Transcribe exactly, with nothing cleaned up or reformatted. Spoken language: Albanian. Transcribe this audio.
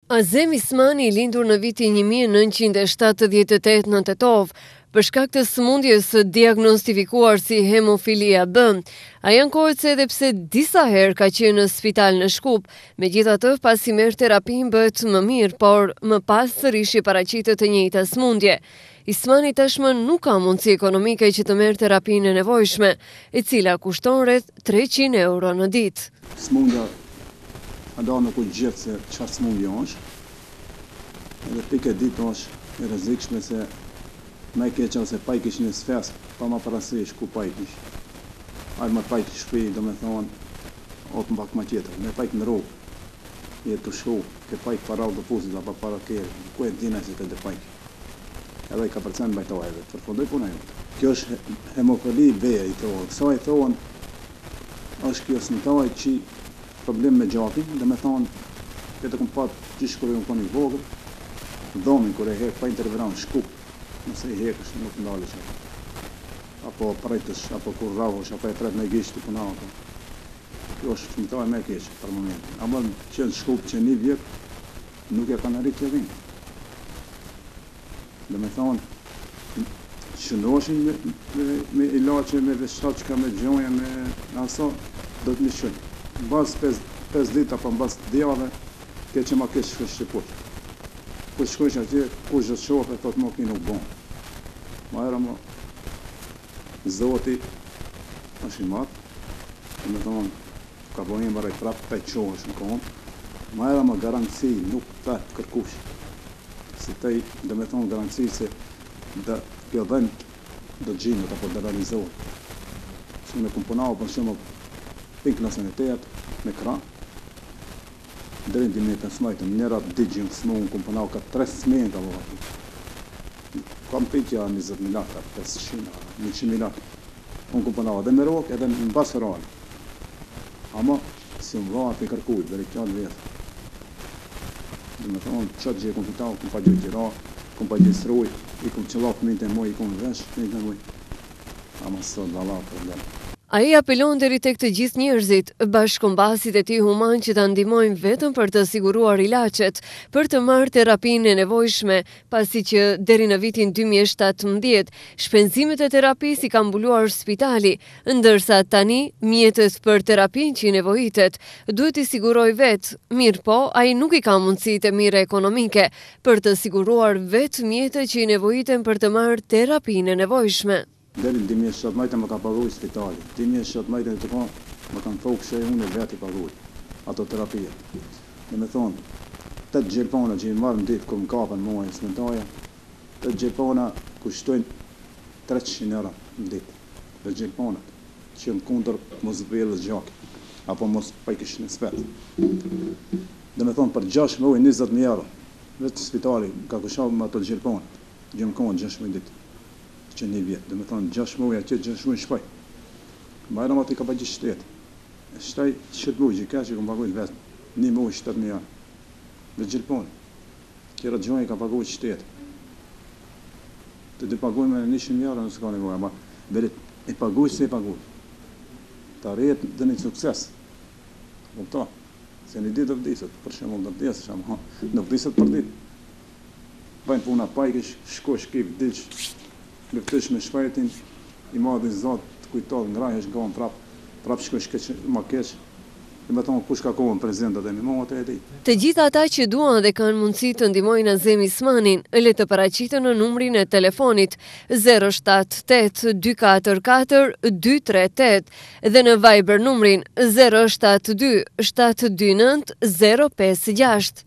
Azem Ismani, lindur në vitin një mijë e nëntëqind e shtatëdhjetë e tetë në Tetov, për shkak të sëmundjes së diagnostifikuar si hemofilia B, ai ankohet se edhe pse disa herë ka qenë në spital në Shkup, megjithatë pasi merr terapinë bëhet më mirë, por më pas sërish i paraqitet të njëjta sëmundje. Ismani tashmë nuk ka mundësi ekonomike që të merr terapinë e nevojshme, e cila kushton rreth treqind euro në ditë. Sëmundja a da nuk u gjithë se qarë sëmundja është, edhe pike ditë është e rrezikshme se me keqa se pajk ish një sfes, pa ma parasysh ku pajk ish. Ajë më pajk shpi, do me thonë, otë më pak ma tjetër, me pajk në rogë, jetë të shu, ke pajk para autobusit, apo para kjerë, ku e dina si të dhe pajk. Edhe i ka përcen bajtoj edhe, përfundoj puna jote. Kjo është hemofili B, i thonë, kësa i thonë, është kjo sëntaj që problem me gjakin, dhe me thonë, këtë këmë patë gjishë kërë jënë koni vogër, dhomin kërë e hekë, pa interveran Shkup, nëse i hekësh, nuk ndalë që, apo prejtësh, apo kur ravosh, apo e tret me gjishë të puna, apo. Kjo është sëntaj me keqë për momentin. A më qenë Shkup që një vjetë, nuk e ka në rritë që vinë. Dhe me thonë, shëndoshin me, me, me ilaqe, me veshtat që ka me gjonja, me aso, do të një shënë. Në bazë pesë ditë apo në bazë djave, ke që ma kesh shkësh shqipur. Kër shkësh atje, kur gjithë shohë, e thotë më ki nuk bon. Ma era më, zoti është i matë, dhe me thonë, ka bojnë më rejtë prapë, pe qohësh në kohën, ma era më garanci nuk të kërkush. Si tej, dhe me thonë garanci se dhe kjo vend dhe gjinët apo dhe realizohet. Që me kumpunavë për shumë pink në sanitet, me kra, dherin di me të smajtën, njërat digjën smu, në kumpunavë ka tre smejnë të vërë. Kam pitja njëzet milaka, pesëqind, njëqind milaka. Unë kumpunavë edhe me rokë, edhe në basë rallë. Ama, si më vërë për kërkujt, dhe rikjallë vjetë. Dhe me thonë, qëtë gjë e kumë fitavë, kumë pa gjë gjira, kumë pa gjë sruj, i kumë qëllapë të minte moj, i kumë vesh, minte moj. Ama sot dhe Allah problem. Ai apelon deri tek të gjithë njerëzit, bashkëkombasit e tij human që ta ndihmojnë vetëm për të siguruar ilaçet, për të marrë terapinë e nevojshme, pasi që deri në vitin dy mijë e shtatëmbëdhjetë shpenzimet e terapisë i ka mbuluar spitali, ndërsa tani mjetet për terapinë që i nevojitet duhet i siguroj vetë, mirë po ai nuk i ka mundësitë e mira ekonomike për të siguruar vetë mjetet që i nevojiten për të marrë terapinë e nevojshme. Deri në dy mijë e shtatëmbëdhjetë më ka paguaj spitali. dy mijë e shtatëmbëdhjetë të kohë më kanë thokë që unë e vetë i paguaj ato terapia. Dhe me thonë, tëtë gjelpona që i marë në ditë kër më kapën mua e smentaja, tëtë gjelpona kushtojnë treqind euro në ditë. Dhe gjelponat që më kundër mos bëllës gjaki, apo mos pajkish në spetë. Dhe me thonë, për gjashtë më ujë njëzet mijë euro, vetë spitali ka kushavë me ato gjelponat, gjë më konë gjashtë më ditë. Që një vjetë, dhe me thonë gjashtë muaj atje, gjashtë muaj shpaj. Bajra ma të i ka pa gjithë shtetë. Shtaj qëtë muaj gjika që i kom paguajt vetë, një muaj shtatë mijë. Dhe gjelponi. Kjera gjoj i ka paguajt shtetë. Të dy paguajt me njëshim mijë nësë ka nevoj, ama berit i paguajt se i paguajt. Ta rejtë dhe një sukses. Këpta, se një ditë dhe vdisët, për shemë dhe vdisët, ama në vdisët për ditë. Bajnë puna pajkish, shkosh kip, dilsh, lëftësh me shpajtin, i madhi zatë të kujtot, ngrajhesh gëmë prap, prap shkosh keq, ma keq, dhe me thonë kush ka kohën prezentat e mi, ma të e di. Të gjitha ata që duan dhe kanë mundësi të ndihmojnë Azem Ismanin, le të paraqiten në numrin e telefonit zero shtat tetë dy katër katër dy tre tetë dhe në Viber numrin zero shtat dy shtat dy nëntë zero pesë gjashtë.